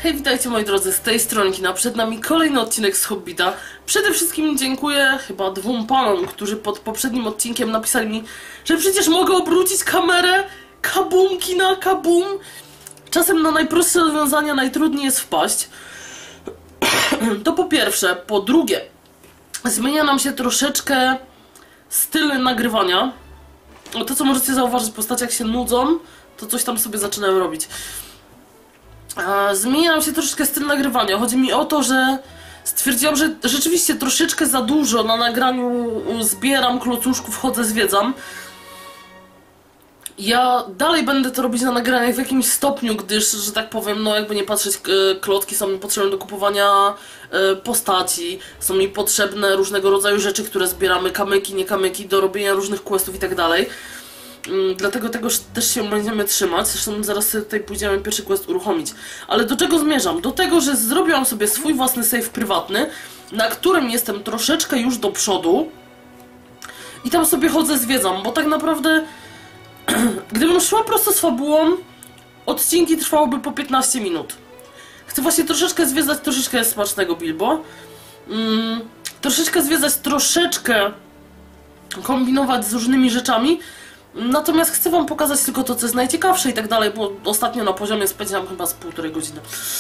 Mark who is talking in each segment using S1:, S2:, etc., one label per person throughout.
S1: Hej, witajcie moi drodzy, z tej stronki, przed nami kolejny odcinek z Hobbita. Przede wszystkim dziękuję chyba dwóm panom, którzy pod poprzednim odcinkiem napisali mi, że przecież mogę obrócić kamerę kabumki na kabum. Czasem na najprostsze rozwiązania najtrudniej jest wpaść. To po pierwsze. Po drugie, zmienia nam się troszeczkę styl nagrywania. To, co możecie zauważyć w postaciach się nudzą, to coś tam sobie zaczynają robić. Zmienia nam się troszeczkę styl nagrywania. Chodzi mi o to, że stwierdziłam, że rzeczywiście troszeczkę za dużo na nagraniu zbieram klocuszków, chodzę, zwiedzam. Ja dalej będę to robić na nagraniach w jakimś stopniu, gdyż, że tak powiem, no jakby nie patrzeć, klocki są mi potrzebne do kupowania postaci, są mi potrzebne różnego rodzaju rzeczy, które zbieramy, kamyki, nie kamyki, do robienia różnych questów i tak dalej. Dlatego tego też się będziemy trzymać. Zresztą zaraz tutaj pójdziemy pierwszy quest uruchomić. Ale do czego zmierzam? Do tego, że zrobiłam sobie swój własny save prywatny, na którym jestem troszeczkę już do przodu. I tam sobie chodzę, zwiedzam, bo tak naprawdę gdybym szła prosto z fabułą, odcinki trwałyby po 15 minut. Chcę właśnie troszeczkę zwiedzać, troszeczkę smacznego Bilbo. Troszeczkę zwiedzać, troszeczkę kombinować z różnymi rzeczami. Natomiast chcę wam pokazać tylko to, co jest najciekawsze i tak dalej, bo ostatnio na poziomie spędziłam chyba z 1,5 godziny.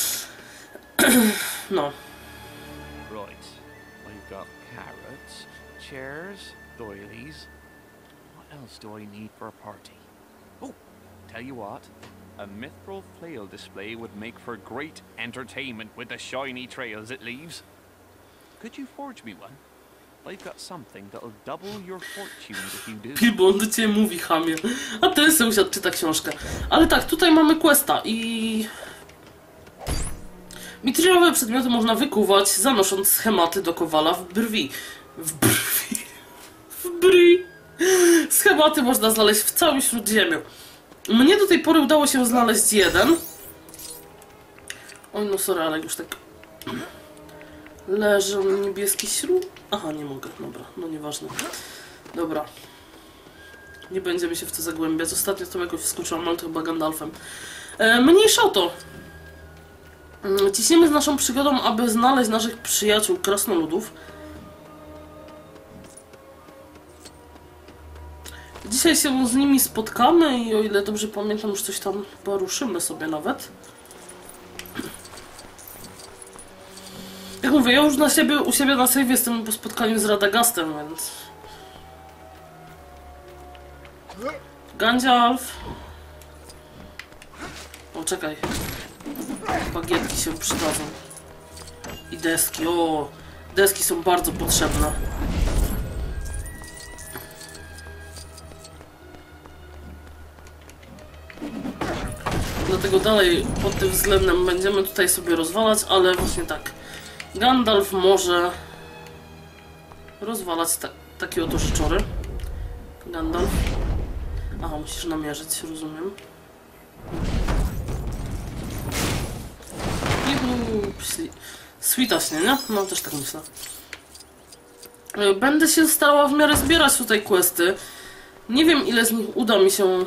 S1: No.
S2: Right. I've got carrots, chairs, doilies. What else do I need for a party? Oh, tell you what. A mithril flail display would make for great entertainment with the shiny trails it leaves. Could you forge me one? I've got something that'll double your fortune if you do.
S1: Bilbo, on do ciebie mówi, chamie. A ten sąsiad czyta książkę. Ale tak, tutaj mamy questa i... Mitrylowe przedmioty można wykuwać, zanosząc schematy do kowala w brwi. W brwi. W brwi. Schematy można znaleźć w całym Śródziemiu. Mnie do tej pory udało się znaleźć jeden. Oj, no sorry, ale już tak... Leży niebieski śrub. Aha, nie mogę, dobra, no nieważne. Dobra. Nie będziemy się w to zagłębiać. Ostatnio to jakoś wskoczyłam, ale to chyba Gandalfem. Mniejsza o to. Ciśniemy z naszą przygodą, aby znaleźć naszych przyjaciół krasnoludów. Dzisiaj się z nimi spotkamy i o ile dobrze pamiętam, już coś tam chyba ruszymy sobie nawet. Jak mówię, ja już u siebie na save jestem po spotkaniu z Radagastem, więc... Gandalf. O, czekaj. Bagietki się przydadzą. I deski, o! Deski są bardzo potrzebne. Dlatego dalej pod tym względem będziemy tutaj sobie rozwalać, ale właśnie tak. Gandalf może rozwalać takie oto szczury. Gandalf. Aha, musisz namierzyć, rozumiem. Switaśnie, nie? No, też tak myślę. Będę się starała w miarę zbierać tutaj questy. Nie wiem, ile z nich uda mi się...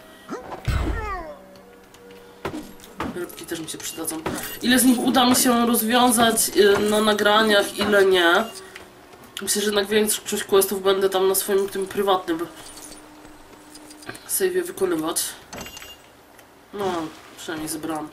S1: Rybki też mi się przydadzą. Ile z nich uda mi się rozwiązać na nagraniach, ile nie. Myślę, że jednak większość questów będę tam na swoim tym prywatnym save'ie wykonywać. No, przynajmniej zebrałam.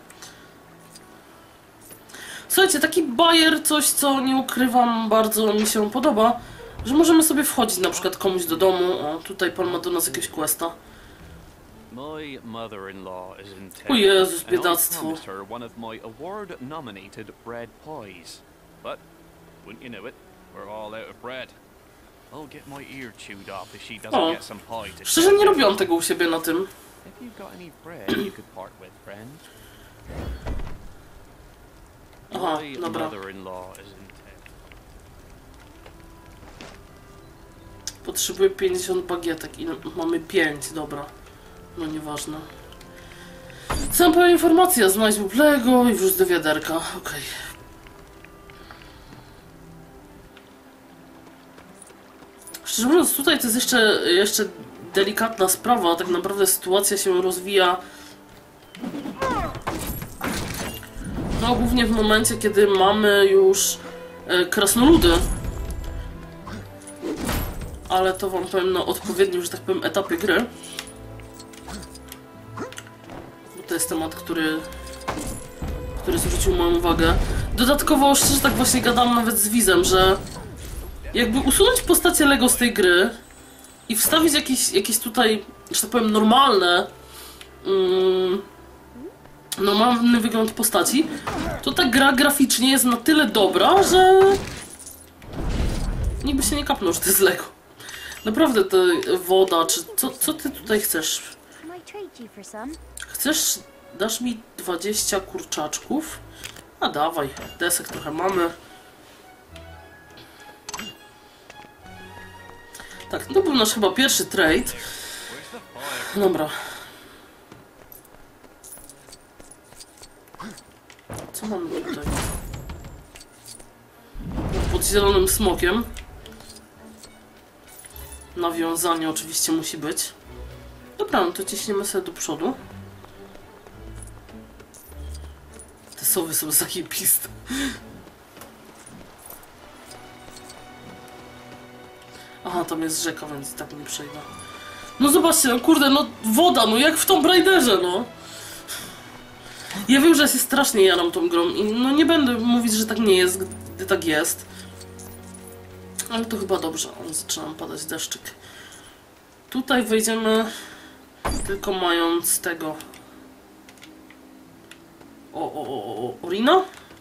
S1: Słuchajcie, taki bajer, coś co nie ukrywam, bardzo mi się podoba, że możemy sobie wchodzić na przykład komuś do domu. O, tutaj pan ma do nas jakiegoś questa.
S2: My mother-in-law is in town.
S1: O Jezus,
S2: and I
S1: biedactwo.
S2: promised her one of my award-nominated bread pies. But, wouldn't you know it, we're all out of bread. I'll get my ear chewed off if she doesn't get some pie to
S1: Szczerze nie robiłam tego u siebie na tym.
S2: If you've got any bread you could part with, friend.
S1: Aha,
S2: My
S1: dobra.
S2: mother-in-law is in town.
S1: Potrzebuję 50 bagietek i mamy 5, dobra. No nieważne. Sam powiem informacja, znajdź bublego i wrzuć do wiaderka. Okej. Szczerze mówiąc, tutaj to jest jeszcze delikatna sprawa. Tak naprawdę sytuacja się rozwija No głównie w momencie, kiedy mamy już krasnoludy. Ale to wam powiem na odpowiednim, że tak powiem, etapie gry. Bo to jest temat, który zwrócił moją uwagę. Dodatkowo, szczerze tak właśnie gadam nawet z Wizem, że jakby usunąć postacie Lego z tej gry i wstawić jakieś tutaj, że tak powiem, normalny wygląd postaci, to ta gra graficznie jest na tyle dobra, że nikt by się nie kapnął, że to jest Lego. Naprawdę to woda, czy co ty tutaj chcesz? Chcesz, dasz mi 20 kurczaczków? A dawaj, desek trochę mamy. Tak, to był nasz chyba pierwszy trade. Dobra. Co mamy tutaj? Pod zielonym smokiem. Nawiązanie oczywiście musi być. Dobra, no to ciśniemy sobie do przodu. Te sowy są zajebiste. Aha, tam jest rzeka, więc i tak nie przejdę. No zobaczcie, no kurde, no woda, no jak w Tomb Raiderze, no. Ja wiem, że ja się strasznie jaram tą grą i no nie będę mówić, że tak nie jest, gdy tak jest. Ale to chyba dobrze, zaczyna padać deszczyk. Tutaj wejdziemy tylko mając tego... Orina?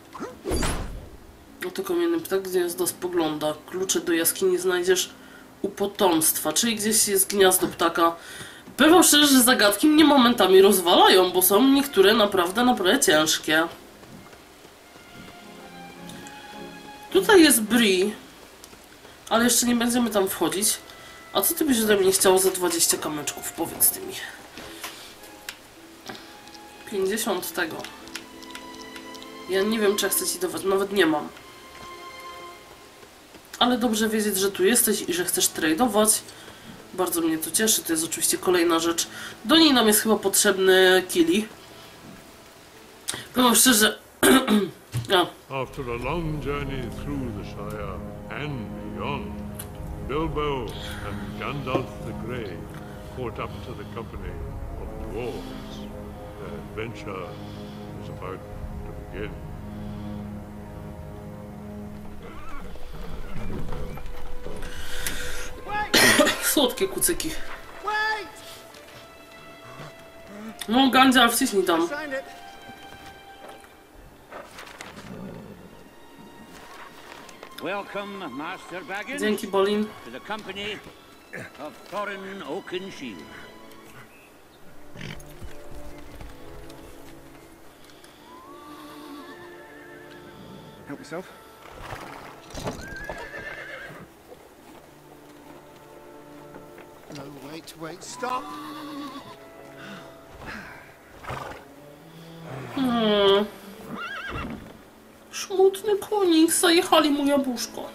S1: No to kamienny ptak, gniazdo spogląda. Klucze do jaskini znajdziesz u potomstwa, czyli gdzieś jest gniazdo ptaka. Powiem szczerze, że zagadki mnie momentami rozwalają, bo są niektóre naprawdę ciężkie. Tutaj jest Bree, ale jeszcze nie będziemy tam wchodzić. A co ty byś ode mnie chciał za 20 kamyczków? Powiedz ty mi. 50 tego. Ja nie wiem, czy ja chcę ci dawać, nawet nie mam. Ale dobrze wiedzieć, że tu jesteś i że chcesz tradeować. Bardzo mnie to cieszy, to jest oczywiście kolejna rzecz. Do niej nam jest chyba potrzebny Kili. Powiem szczerze...
S3: After a long journey through the Shire and beyond, Bilbo and Gandalf the Grey caught up to the company of dwarves. Their adventure is about to begin.
S1: Słodkie kucyki. No, Gandalf, wciśnij tam.
S4: Welcome, Master Baggins.
S1: Dzięki, Bolin.
S4: To the company of Thorin Oakenshield.
S5: Help yourself. No, wait, stop!
S1: Smutny konik, zajechali mu jabłuszko.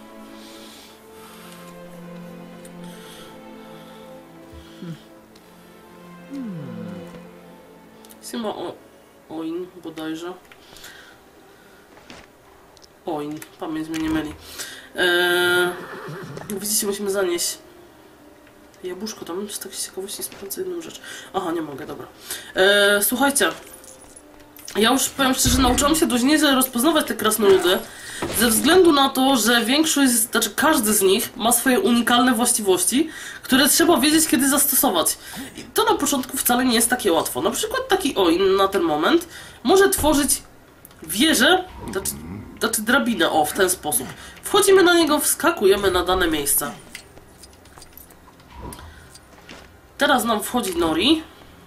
S1: Chyba Oin bodajże. Oin, pamięć mnie nie myli. Widzicie, musimy zanieść jabłuszko tam, z takiej ciekawości sprawdzę jedną rzecz. Aha, nie mogę, dobra. Słuchajcie, ja już powiem szczerze, nauczyłam się dość nieźle rozpoznawać te krasnoludy, ze względu na to, że większość, znaczy każdy z nich ma swoje unikalne właściwości, które trzeba wiedzieć, kiedy zastosować. I to na początku wcale nie jest takie łatwo. Na przykład taki Oin na ten moment może tworzyć wieżę, znaczy drabinę, o, w ten sposób. Wchodzimy na niego, wskakujemy na dane miejsce. Teraz nam wchodzi Nori.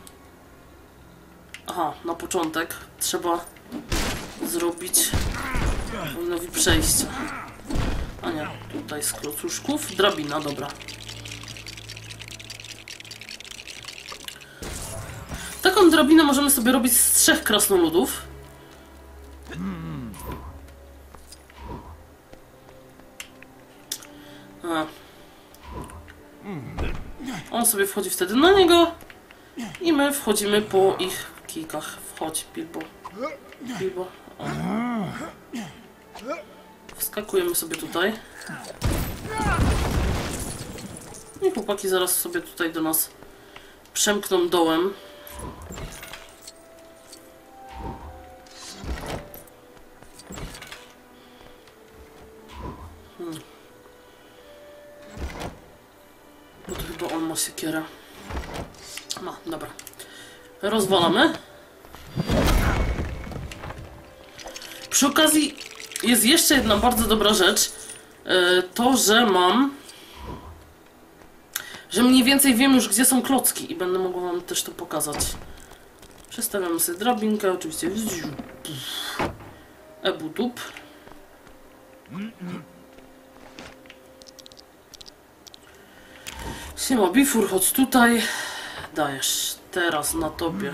S1: Aha, na początek trzeba zrobić Oinowi przejście. A nie, tutaj z klocuszków. Drabina, dobra. Taką drabinę możemy sobie robić z 3 krasnoludów. On sobie wchodzi wtedy na niego i my wchodzimy po ich kijkach. Wchodź, Bilbo. Bilbo. O. Skakujemy sobie tutaj. I chłopaki zaraz sobie tutaj do nas przemkną dołem. Bo to chyba on ma siekierę. No, dobra. Rozwalamy. Przy okazji jest jeszcze jedna bardzo dobra rzecz. To, że że mniej więcej wiem już, gdzie są klocki i będę mogła wam też to pokazać. Przestawiamy sobie drabinkę, oczywiście. Ebutup. Siema Bifur, chodź tutaj. Dajesz teraz na tobie.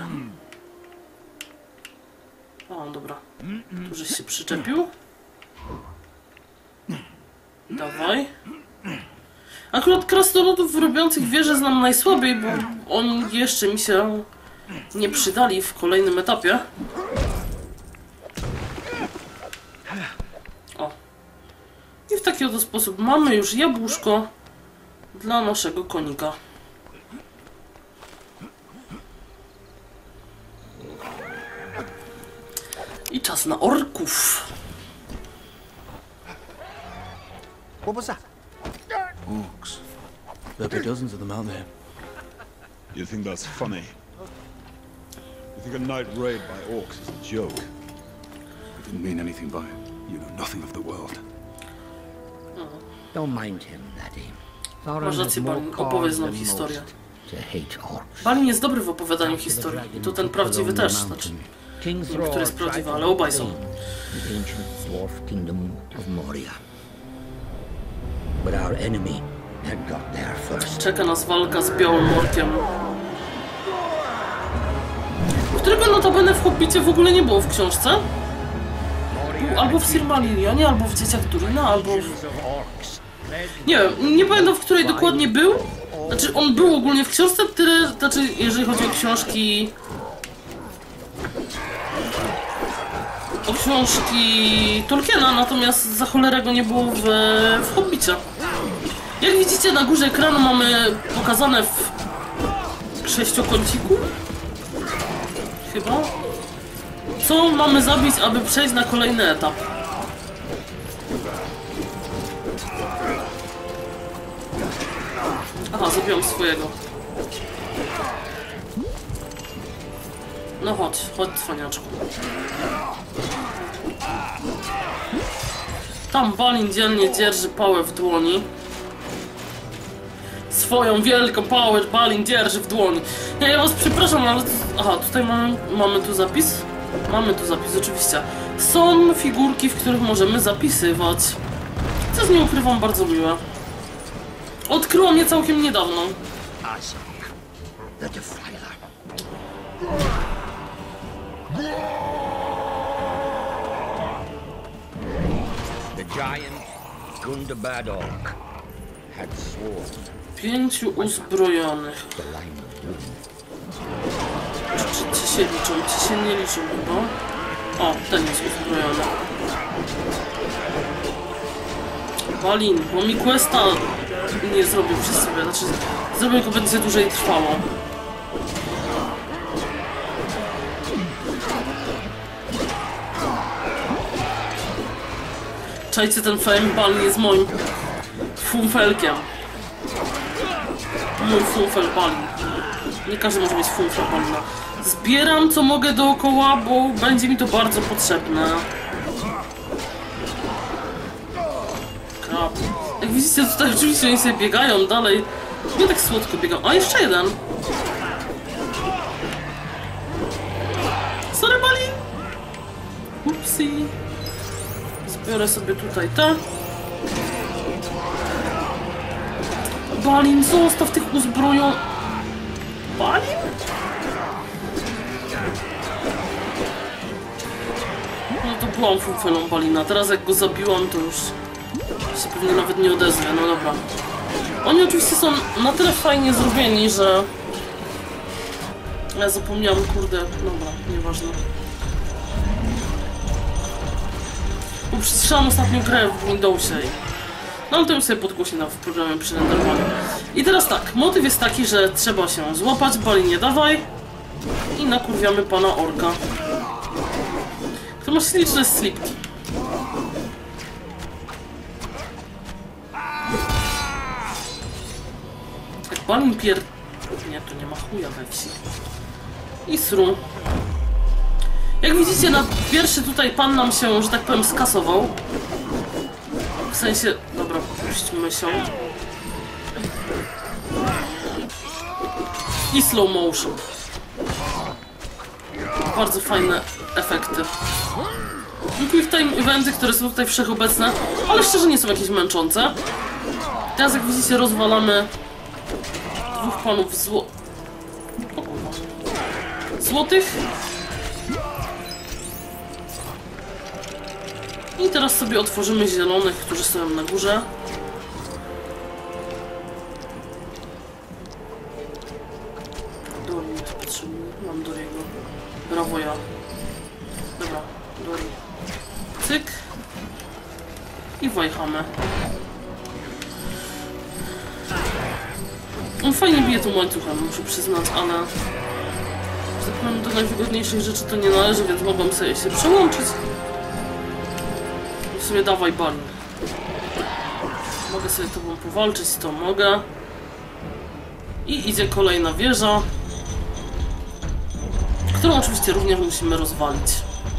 S1: O, dobra. Tu żeś się przyczepił. Dawaj. Akurat krasnoludów robiących wieże znam najsłabiej, bo oni jeszcze mi się nie przydali w kolejnym etapie. O. I w taki oto sposób mamy już jabłuszko dla naszego konika. I czas na orków.
S5: What was that?
S6: Orcs. There'll be dozens of them out there.
S7: You think that's funny? You think a night raid by orcs is a joke?
S6: I didn't mean anything by it. You know nothing of the world.
S4: Don't mind him, laddie.
S1: Masz rację, Balin. Opowiedz nam historię. Balin jest dobry w opowiadaniu historii. I to ten prawdziwy też. Znaczy, nie wiem, który jest prawdziwy, ale obaj są. Czeka nas walka z Białym Orkiem, którego notabene w Hobbicie w ogóle nie było w książce. Był albo w Silmarillionie, albo w Dzieciach Durina, albo w... Nie wiem, nie pamiętam, w której dokładnie był. Znaczy, on był ogólnie w książce, tyle, znaczy, jeżeli chodzi o książki... Tolkiena, natomiast za cholerę go nie było w Hobbicie. Jak widzicie, na górze ekranu mamy pokazane w sześciokąciku, chyba, co mamy zabić, aby przejść na kolejny etap. Aha, zabiłam swojego. No chodź, chodź, cwaniaczku. Tam Balin dzielnie dzierży pałę w dłoni. Swoją wielką pałę Balin dzierży w dłoni. Ja was przepraszam, ale... Aha, tutaj mamy tu zapis? Mamy tu zapis, oczywiście. Są figurki, w których możemy zapisywać. Co z nie ukrywam, bardzo miłe. Odkryłam je całkiem niedawno.
S4: The giant Gundabad Orc had sworn
S1: 5 uzbrojonych. Czy się liczą? Czy się nie liczą chyba? O, ten jest uzbrojony. Balin, bo mi questa nie zrobił przez siebie. Znaczy, zrobię go, będzie dłużej trwało. Czajcie, ten fame, Balin jest moim funfelkiem. Mój funfel Balin. Nie każdy może mieć funfel Balina. Zbieram co mogę dookoła, bo będzie mi to bardzo potrzebne. Krap. Jak widzicie, tutaj oczywiście oni sobie biegają dalej. Nie tak słodko biegają. A, jeszcze jeden. Sorry, Balin. Upsi. Zbiorę sobie tutaj te. Balin, zostaw tych uzbrojonych. Balin? No to byłam funfelą Balina. Teraz jak go zabiłam, to już się pewnie nawet nie odezwie. No dobra. Oni oczywiście są na tyle fajnie zrobieni, że... Ja zapomniałam, kurde. Dobra, nieważne. Bo Bo przytrzymałam ostatnią grę w Windowsie. No ale to już sobie podgłośnie w programie przy renderowaniu. I teraz tak, motyw jest taki, że trzeba się złapać, Bali nie dawaj. I nakurwiamy pana orka. Który ma śliczne slipki. Jak Balin Nie, tu nie ma chuja we wsi. I sru. Jak widzicie, na pierwszy tutaj pan nam się, że tak powiem, skasował. W sensie... Dobra, puśćmy się. I slow motion. Bardzo fajne efekty. I quick time eventy, które są tutaj wszechobecne, ale szczerze nie są jakieś męczące. Teraz jak widzicie, rozwalamy dwóch panów złotych. I teraz sobie otworzymy zielonych, którzy stoją na górze. Dori jest potrzebny. Mam Doriego. Brawo ja. Dobra, Dori. Cyk. I wajchamy. On fajnie bije tym łańcuchem, muszę przyznać, ale... że tak powiem, do najwygodniejszych rzeczy to nie należy, więc mogłam sobie się przełączyć. W sumie dawaj Balin. Mogę sobie tobą powalczyć, to mogę. I idzie kolejna wieża, którą oczywiście również musimy rozwalić.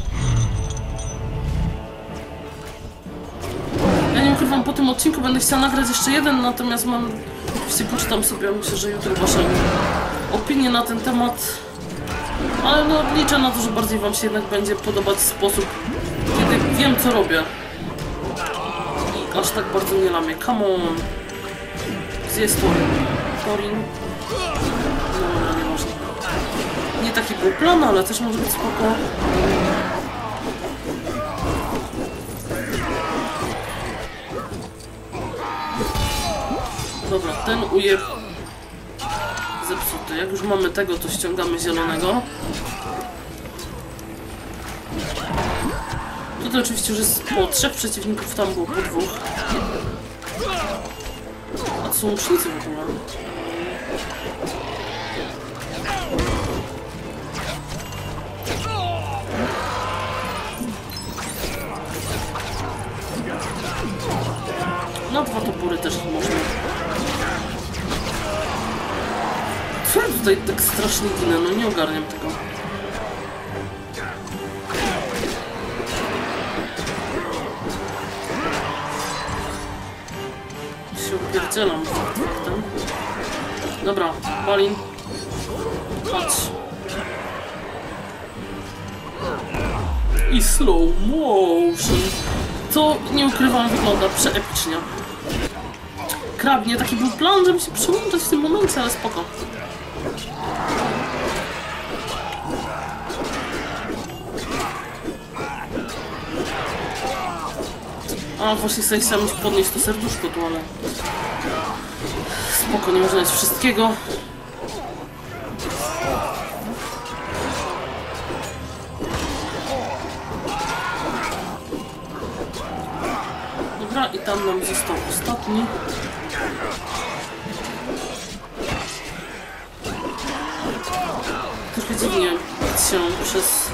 S1: Ja nie ukrywam, po tym odcinku będę chciała nagrać jeszcze jeden, natomiast mam... Oczywiście poczytam sobie, myślę, że jutro wasze opinie na ten temat. Ale no liczę na to, że bardziej wam się jednak będzie podobać sposób, kiedy wiem co robię. I aż tak bardzo nie lamię. Come on. Gdzie jest Torin? Torin? No, nieważne. Nie taki był plan, ale też może być spoko. Dobra, ten ujeb zepsuty. Jak już mamy tego, to ściągamy zielonego. Tutaj oczywiście już jest po 3 przeciwników, tam było po 2. A to są łucznicy w ogóle. No 2 topory też można. Co ja tutaj tak strasznie ginę? No nie ogarniam tego. Się upierdzielam faktem. Dobra, Balin. Chodź. I slow motion. To, nie ukrywam, wygląda przeepicznie. Krabnie, taki był plan, żeby się przełączać w tym momencie, ale spoko. A, właśnie sobie chciałam podnieść to serduszko tu, ale... Spoko, nie można mieć wszystkiego. Dobra, i tam nam został ostatni. Trochę dziwnie się przez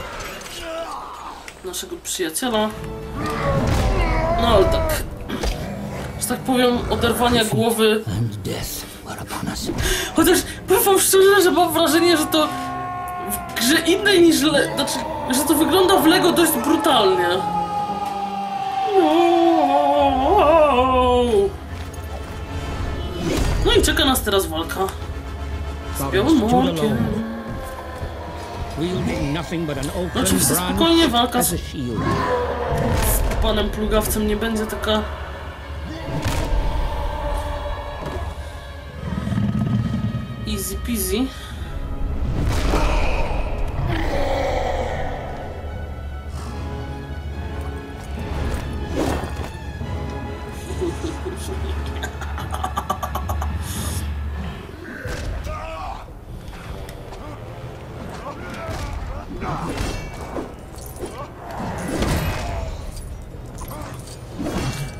S1: naszego przyjaciela. No ale tak, że tak powiem, oderwania głowy. Chociaż powiem wam szczerze, że mam wrażenie, że to w grze innej niż znaczy, że to wygląda w Lego dość brutalnie. No i czeka nas teraz walka z białym orkiem. No oczywiście spokojnie, walka z panem plugawcem nie będzie taka... easy peasy.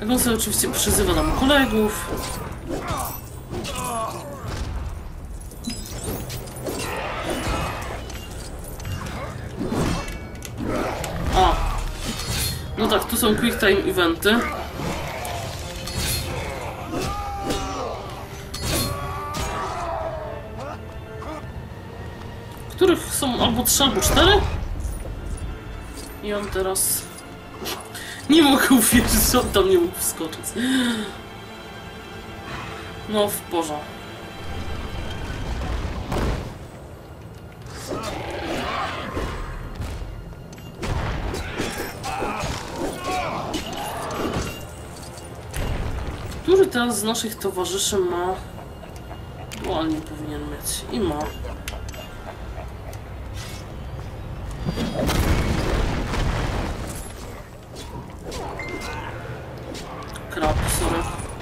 S1: Jak on sobie oczywiście przyzywa nam kolegów. A. No tak, tu są quick time eventy. Których są albo 3, albo 4. I on teraz... Nie mogę uwierzyć, że on tam nie mógł wskoczyć. No, w porządku. Który teraz z naszych towarzyszy ma... Dualnie powinien mieć. I ma. Krab, sorry.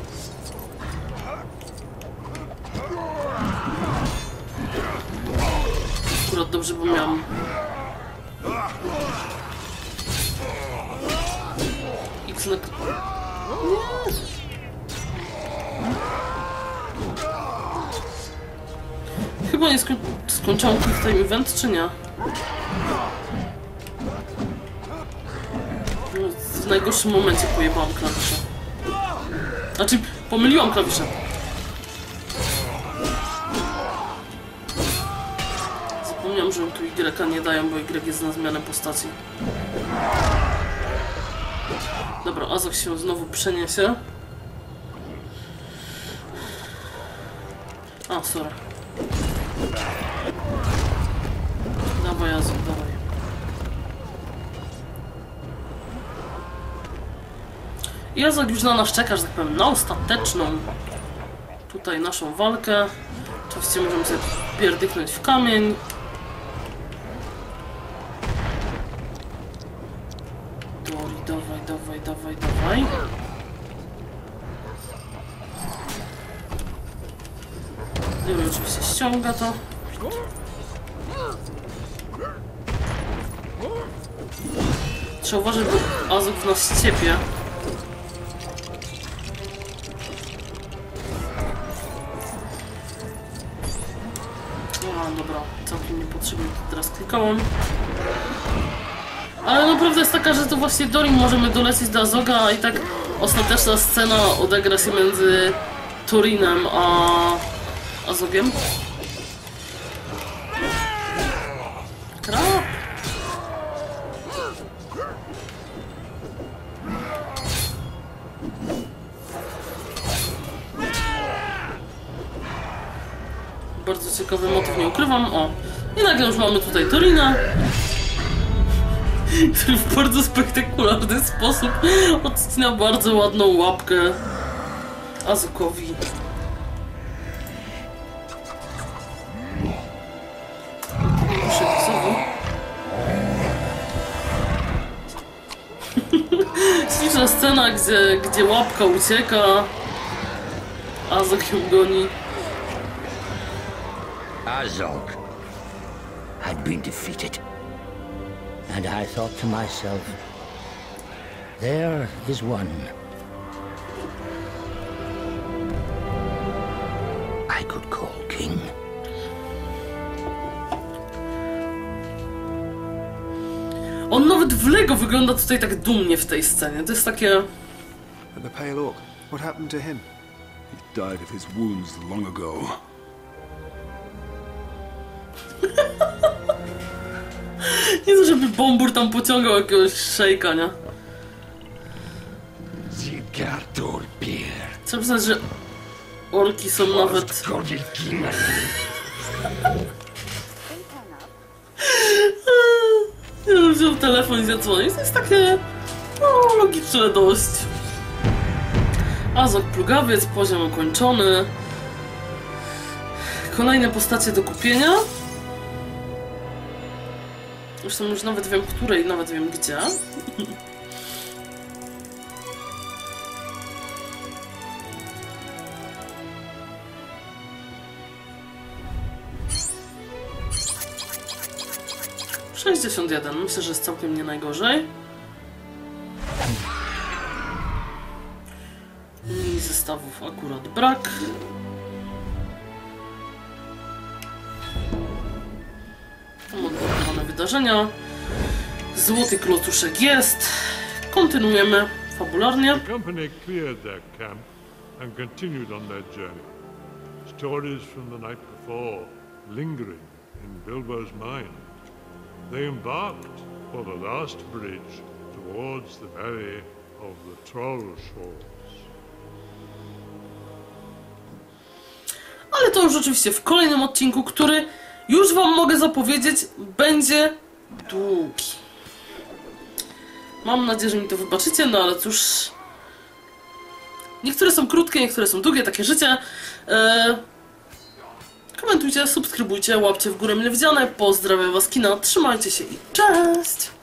S1: Akurat dobrze, bo miałem... X na... Nie. Chyba nie skończyłam quick time event, czy nie? W najgorszym momencie pojebałam klawisze. Znaczy, pomyliłam klawisze. Zapomniałam, że tu Y nie dają, bo Y jest na zmianę postaci. Dobra, Azok się znowu przeniesie. A, sorry. Dawaj, Azok, dawaj. I Azok już na nas czeka, że tak powiem, na ostateczną tutaj naszą walkę. Oczywiście możemy sobie pierdyknąć w kamień. Dori, dawaj, dawaj, dawaj, dawaj. Dori oczywiście ściąga to. Trzeba uważać, bo Azok w nas ciepie. Dobra, całkiem niepotrzebnie to teraz klikałem. Ale no prawda jest taka, że to właśnie Dorim możemy dolecieć do Azoga, a i tak ostateczna scena odegra się między Torinem a Azogiem. Krab! Bardzo ciekawy motyw, nie ukrywam. O, i nagle już mamy tutaj Torina, który w bardzo spektakularny sposób odcina bardzo ładną łapkę Azokowi. Śliczna scena, gdzie łapka ucieka, Azok ją goni.
S4: Azog had been defeated, and I thought to myself, there is one I could call king.
S1: On nawet w Lego wygląda tutaj tak dumnie w tej scenie. To jest takie...
S6: And the Pale Orc, what happened to him? He died of his wounds long ago.
S1: Nie to, żeby Bombur tam pociągał jakiegoś szejka, nie? Trzeba przyznać, że orki są nawet... Nie wiem, wziął telefon i zadzwonił. To jest takie... no, logiczne dość. Azok plugawiec, poziom ukończony. Kolejne postacie do kupienia. Zresztą już nawet wiem, której, nawet wiem gdzie. $61. Myślę, że jest całkiem nie najgorzej. zestawów akurat brak. Odblokowane wydarzenia. Złoty klocuszek jest. Kontynuujemy fabularnie.
S3: The company cleared their camp and continued on their journey. Stories from the night before lingering in Bilbo's mind. They embarked for the last bridge towards the valley of the Troll Shores.
S1: Ale to już oczywiście w kolejnym odcinku, który już wam mogę zapowiedzieć, będzie długi. Mam nadzieję, że mi to wybaczycie, no ale cóż... Niektóre są krótkie, niektóre są długie, takie życie. Komentujcie, subskrybujcie, łapcie w górę mile widziane. Pozdrawiam was kina, trzymajcie się i cześć!